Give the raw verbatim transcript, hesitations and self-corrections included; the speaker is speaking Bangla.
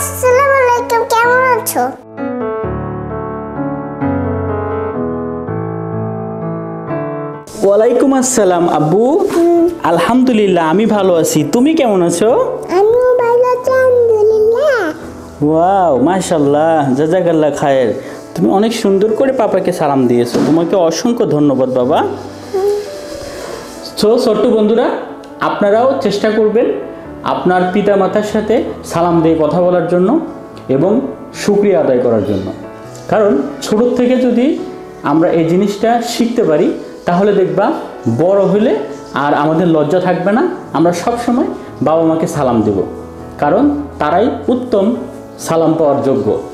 আসসালামু আলাইকুম, কেমন আছো? ওয়ালাইকুম আসসালাম আব্বু। আলহামদুলিল্লাহ আমি ভালো আছি, তুমি কেমন আছো? আমিও ভালো আছি আলহামদুলিল্লাহ। ওয়াও মাশাআল্লাহ, জাযাকাল্লাহ খায়ের। তুমি অনেক সুন্দর করে পাপাকে সালাম দিয়েছো, তোমাকে অসংখ্য ধন্যবাদ বাবা। সো ছোট্ট বন্ধুরা, আপনারাও চেষ্টা করবেন আপনার পিতা মাতার সাথে সালাম দিয়ে কথা বলার জন্য এবং শুকরিয়া আদায় করার জন্য। কারণ ছোট থেকে যদি আমরা এই জিনিসটা শিখতে পারি তাহলে দেখবা বড় হলে আর আমাদের লজ্জা থাকবে না, আমরা সব সময় বাবা মাকে সালাম দেব, কারণ তারাই উত্তম সালাম পাওয়ার যোগ্য।